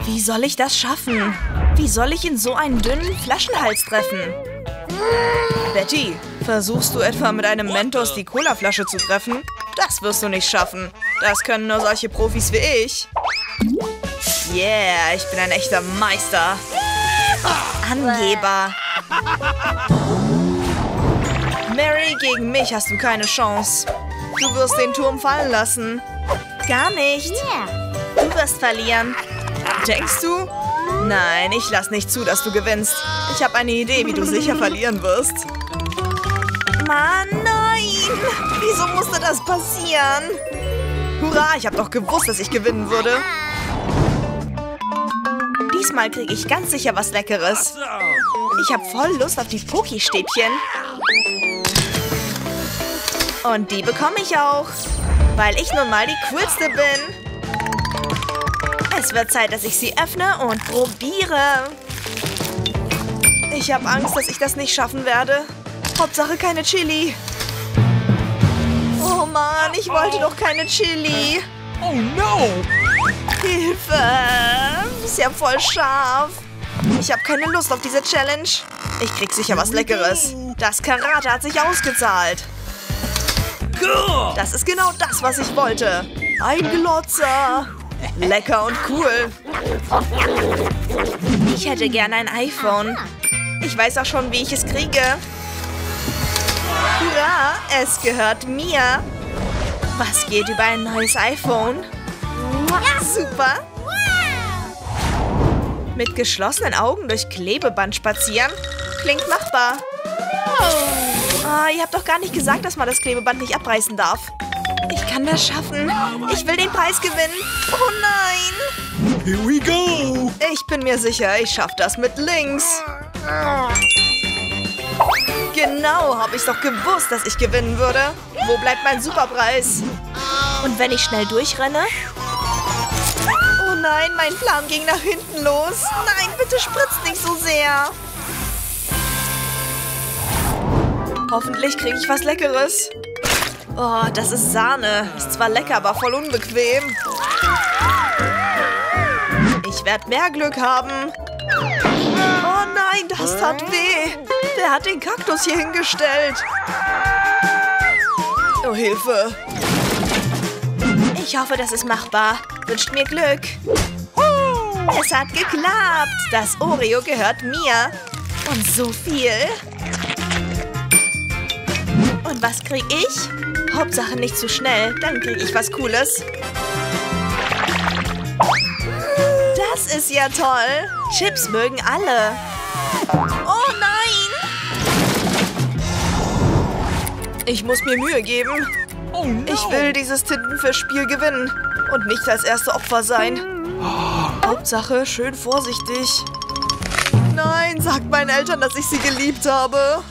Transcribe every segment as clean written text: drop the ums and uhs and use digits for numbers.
Wie soll ich das schaffen? Wie soll ich in so einen dünnen Flaschenhals treffen? Betty, versuchst du etwa mit einem Mentos die Colaflasche zu treffen? Das wirst du nicht schaffen. Das können nur solche Profis wie ich. Yeah, ich bin ein echter Meister. Angeber. Mary, gegen mich hast du keine Chance. Du wirst den Turm fallen lassen. Gar nicht. Du wirst verlieren. Denkst du? Nein, ich lass nicht zu, dass du gewinnst. Ich habe eine Idee, wie du sicher verlieren wirst. Mann, nein! Wieso musste das passieren? Hurra, ich habe doch gewusst, dass ich gewinnen würde. Diesmal kriege ich ganz sicher was Leckeres. Ich habe voll Lust auf die Poki-Stäbchen. Und die bekomme ich auch, weil ich nun mal die Coolste bin. Es wird Zeit, dass ich sie öffne und probiere. Ich habe Angst, dass ich das nicht schaffen werde. Hauptsache keine Chili. Oh Mann, ich wollte doch keine Chili. Oh no! Hilfe! Ist ja voll scharf. Ich habe keine Lust auf diese Challenge. Ich krieg sicher was Leckeres. Das Karate hat sich ausgezahlt. Das ist genau das, was ich wollte. Ein Glotzer. Lecker und cool. Ich hätte gerne ein iPhone. Ich weiß auch schon, wie ich es kriege. Hurra, es gehört mir. Was geht über ein neues iPhone? Super. Mit geschlossenen Augen durch Klebeband spazieren? Klingt machbar. Ihr habt doch gar nicht gesagt, dass man das Klebeband nicht abreißen darf. Ich kann das schaffen. Ich will den Preis gewinnen. Oh nein. Here we go! Ich bin mir sicher, ich schaffe das mit links. Genau, habe ich doch gewusst, dass ich gewinnen würde. Wo bleibt mein Superpreis? Und wenn ich schnell durchrenne? Oh nein, mein Plan ging nach hinten los. Nein, bitte spritzt nicht so sehr. Hoffentlich kriege ich was Leckeres. Oh, das ist Sahne. Ist zwar lecker, aber voll unbequem. Ich werde mehr Glück haben. Oh nein, das tat weh. Wer hat den Kaktus hier hingestellt? Oh, Hilfe. Ich hoffe, das ist machbar. Wünscht mir Glück. Es hat geklappt. Das Oreo gehört mir. Und so viel. Und was krieg ich? Hauptsache nicht zu schnell, dann krieg ich was Cooles. Das ist ja toll. Chips mögen alle. Oh nein! Ich muss mir Mühe geben. Oh no! Ich will dieses Tintenfischspiel gewinnen und nicht als erste Opfer sein. Hauptsache schön vorsichtig. Nein, sagt meinen Eltern, dass ich sie geliebt habe.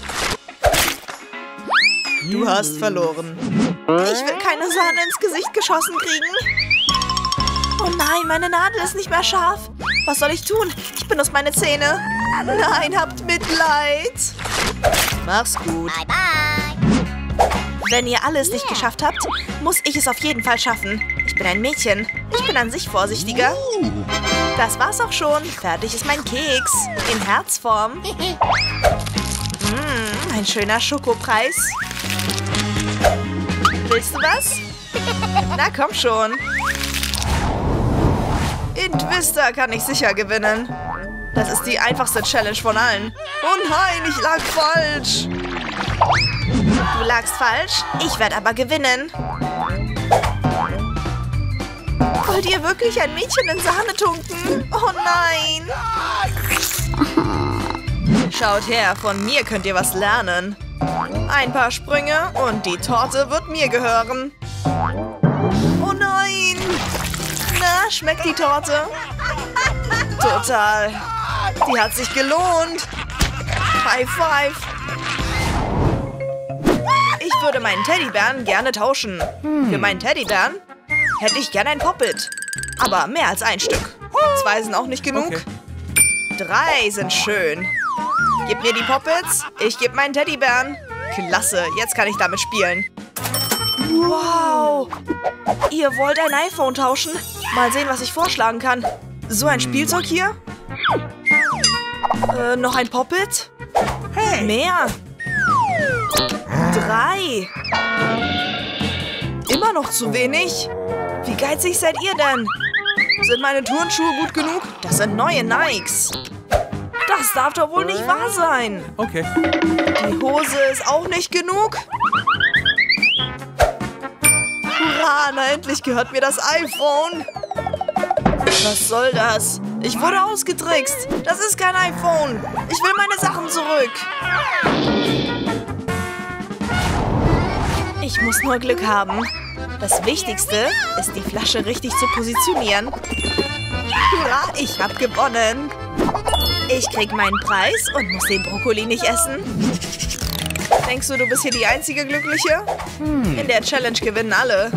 Du hast verloren. Ich will keine Sahne ins Gesicht geschossen kriegen. Oh nein, meine Nadel ist nicht mehr scharf. Was soll ich tun? Ich benutze meine Zähne. Nein, habt Mitleid. Mach's gut. Bye, bye. Wenn ihr alles nicht geschafft habt, muss ich es auf jeden Fall schaffen. Ich bin ein Mädchen. Ich bin an sich vorsichtiger. Das war's auch schon. Fertig ist mein Keks. In Herzform. Ein schöner Schokopreis. Willst du was? Na komm schon. In Twister kann ich sicher gewinnen. Das ist die einfachste Challenge von allen. Oh nein, ich lag falsch. Du lagst falsch, ich werde aber gewinnen. Wollt ihr wirklich ein Mädchen in Sahne tunken? Oh nein. Schaut her, von mir könnt ihr was lernen. Ein paar Sprünge und die Torte wird mir gehören. Oh nein. Na, schmeckt die Torte? Total. Die hat sich gelohnt. High five. Ich würde meinen Teddybären gerne tauschen. Für meinen Teddybären hätte ich gerne ein Pop-It. Aber mehr als ein Stück. 2 sind auch nicht genug. Okay. 3 sind schön. Gib mir die Pop-Its, ich gebe meinen Teddybären. Klasse, jetzt kann ich damit spielen. Wow. Ihr wollt ein iPhone tauschen? Mal sehen, was ich vorschlagen kann. So ein Spielzeug hier? Noch ein Poppet? Hey! Mehr. 3. Immer noch zu wenig? Wie geizig seid ihr denn? Sind meine Turnschuhe gut genug? Das sind neue Nikes. Das darf doch wohl nicht wahr sein. Okay. Die Hose ist auch nicht genug. Hurra, na endlich gehört mir das iPhone. Was soll das? Ich wurde ausgetrickst. Das ist kein iPhone. Ich will meine Sachen zurück. Ich muss nur Glück haben. Das Wichtigste ist, die Flasche richtig zu positionieren. Hurra, ich habe gewonnen. Ich krieg meinen Preis und muss den Brokkoli nicht essen. Denkst du, du bist hier die einzige Glückliche? In der Challenge gewinnen alle.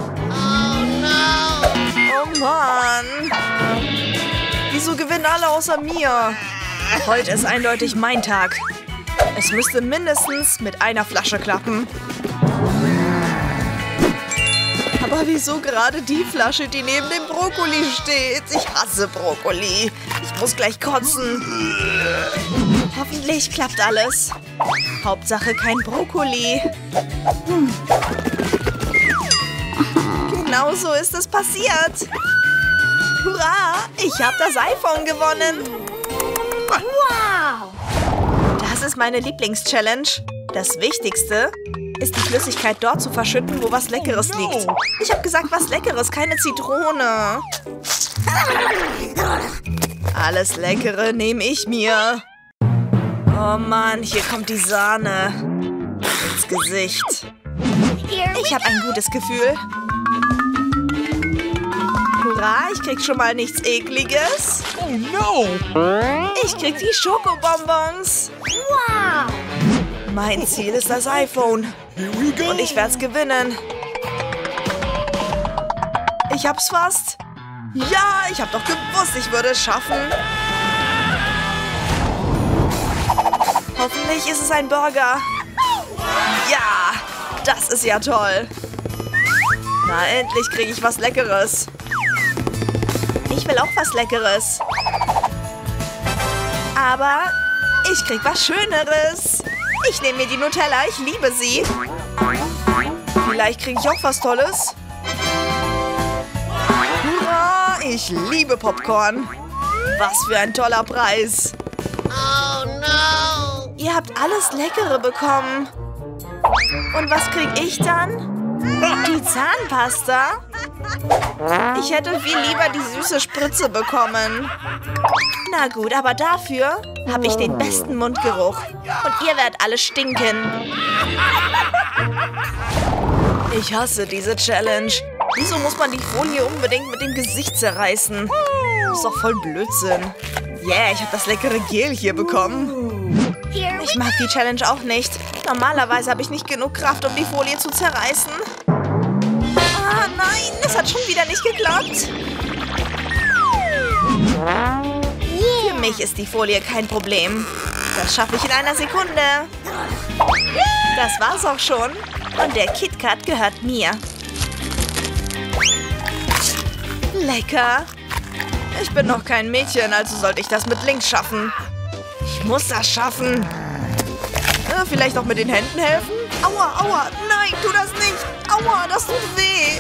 Oh Mann. Wieso gewinnen alle außer mir? Heute ist eindeutig mein Tag. Es müsste mindestens mit einer Flasche klappen. Aber wieso gerade die Flasche, die neben dem Brokkoli steht? Ich hasse Brokkoli. Ich muss gleich kotzen. Hoffentlich klappt alles. Hauptsache kein Brokkoli. Genau so ist es passiert. Hurra! Ich habe das iPhone gewonnen. Wow! Das ist meine Lieblings-Challenge. Das Wichtigste ist, die Flüssigkeit dort zu verschütten, wo was Leckeres liegt. Ich habe gesagt, was Leckeres, keine Zitrone. Alles Leckere nehme ich mir. Oh Mann, hier kommt die Sahne ins Gesicht. Ich habe ein gutes Gefühl. Hurra, ich krieg schon mal nichts Ekliges. Oh no! Ich krieg die Schokobonbons. Wow! Mein Ziel ist das iPhone. Here we go! Und ich werde es gewinnen. Ich hab's fast. Ja, ich hab doch gewusst, ich würde es schaffen. Hoffentlich ist es ein Burger. Ja, das ist ja toll. Na, endlich kriege ich was Leckeres. Ich will auch was Leckeres. Aber ich krieg was Schöneres. Ich nehme mir die Nutella, ich liebe sie. Vielleicht kriege ich auch was Tolles. Hurra, ich liebe Popcorn. Was für ein toller Preis. Oh no! Ihr habt alles Leckere bekommen. Und was krieg ich dann? Die Zahnpasta? Ich hätte viel lieber die süße Spritze bekommen. Na gut, aber dafür habe ich den besten Mundgeruch. Und ihr werdet alle stinken. Ich hasse diese Challenge. Wieso muss man die Folie unbedingt mit dem Gesicht zerreißen? Das ist doch voll Blödsinn. Yeah, ich habe das leckere Gel hier bekommen. Ich mag die Challenge auch nicht. Normalerweise habe ich nicht genug Kraft, um die Folie zu zerreißen. Ah, nein, es hat schon wieder nicht geklappt. Für mich ist die Folie kein Problem. Das schaffe ich in einer Sekunde. Das war's auch schon. Und der KitKat gehört mir. Lecker. Ich bin noch kein Mädchen, also sollte ich das mit links schaffen. Ich muss das schaffen. Vielleicht auch mit den Händen helfen? Aua, aua. Nein, tu das nicht. Aua, das tut weh.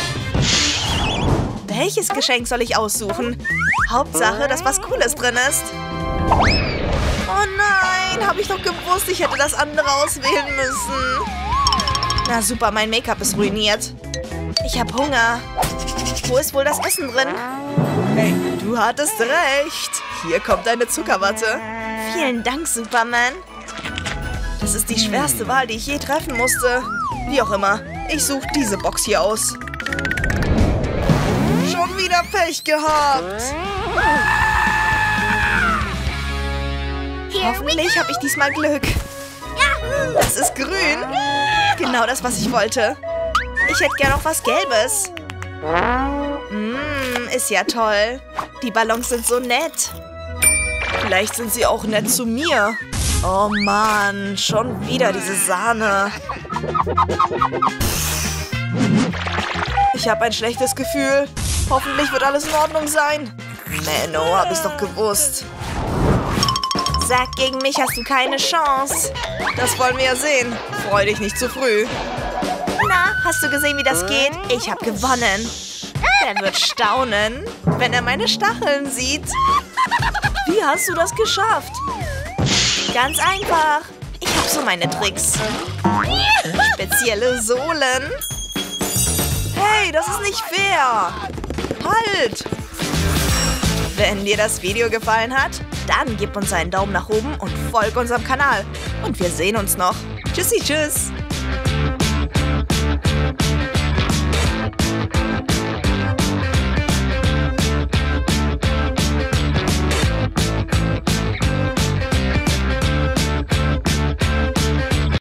Welches Geschenk soll ich aussuchen? Hauptsache, dass was Cooles drin ist. Oh nein, habe ich doch gewusst, ich hätte das andere auswählen müssen. Na super, mein Make-up ist ruiniert. Ich habe Hunger. Wo ist wohl das Essen drin? Hey, du hattest recht. Hier kommt deine Zuckerwatte. Vielen Dank, Superman. Das ist die schwerste Wahl, die ich je treffen musste. Wie auch immer, ich suche diese Box hier aus. Schon wieder Pech gehabt. Hoffentlich habe ich diesmal Glück. Das ist grün. Genau das, was ich wollte. Ich hätte gern noch was Gelbes. Ist ja toll. Die Ballons sind so nett. Vielleicht sind sie auch nett zu mir. Oh Mann, schon wieder diese Sahne. Ich habe ein schlechtes Gefühl. Hoffentlich wird alles in Ordnung sein. Menno, hab ich's doch gewusst. Sag, gegen mich hast du keine Chance. Das wollen wir ja sehen. Freu dich nicht zu früh. Na, hast du gesehen, wie das geht? Ich habe gewonnen. Der wird staunen, wenn er meine Stacheln sieht. Wie hast du das geschafft? Ganz einfach. Ich habe so meine Tricks. Spezielle Sohlen. Hey, das ist nicht fair. Halt! Wenn dir das Video gefallen hat, dann gib uns einen Daumen nach oben und folg unserem Kanal. Und wir sehen uns noch. Tschüssi, tschüss.